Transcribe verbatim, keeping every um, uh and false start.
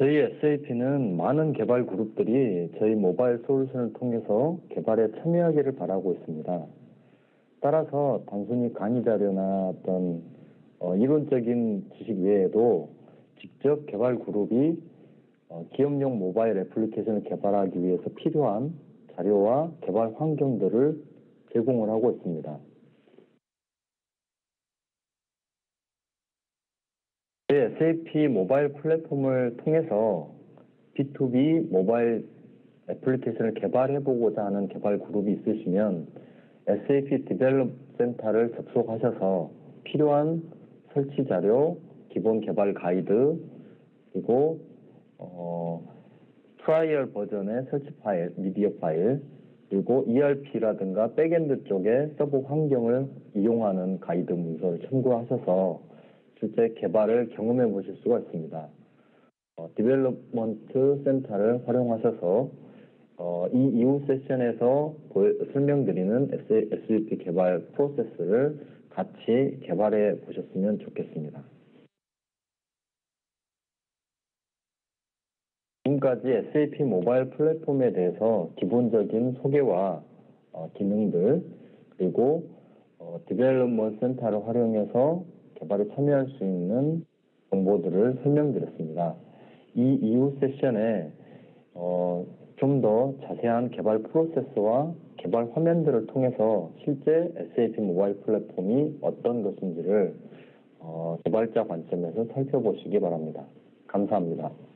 저희 에스에이피는 많은 개발 그룹들이 저희 모바일 솔루션을 통해서 개발에 참여하기를 바라고 있습니다. 따라서 단순히 강의 자료나 어떤 어, 이론적인 지식 외에도 직접 개발 그룹이 어, 기업용 모바일 애플리케이션을 개발하기 위해서 필요한 자료와 개발 환경들을 제공을 하고 있습니다. 저희 에스에이피 모바일 플랫폼을 통해서 비투비 모바일 애플리케이션을 개발해보고자 하는 개발 그룹이 있으시면 에스에이피 디벨롭 센터를 접속하셔서 필요한 설치 자료, 기본 개발 가이드, 그리고 어, 트라이얼 버전의 설치 파일, 미디어 파일, 그리고 이알피라든가 백엔드 쪽에 서버 환경을 이용하는 가이드 문서를 참고하셔서 실제 개발을 경험해 보실 수가 있습니다. 어, 디벨롭먼트 센터를 활용하셔서 어, 이 이후 세션에서 보여, 설명드리는 에스에이피 개발 프로세스를 같이 개발해 보셨으면 좋겠습니다. 지금까지 에스에이피 모바일 플랫폼에 대해서 기본적인 소개와 어, 기능들, 그리고 어, 디벨롭먼트 센터를 활용해서 개발에 참여할 수 있는 정보들을 설명드렸습니다. 이 이후 세션에 어, 좀 더 자세한 개발 프로세스와 개발 화면들을 통해서 실제 에스에이피 모바일 플랫폼이 어떤 것인지를 어, 개발자 관점에서 살펴보시기 바랍니다. 감사합니다.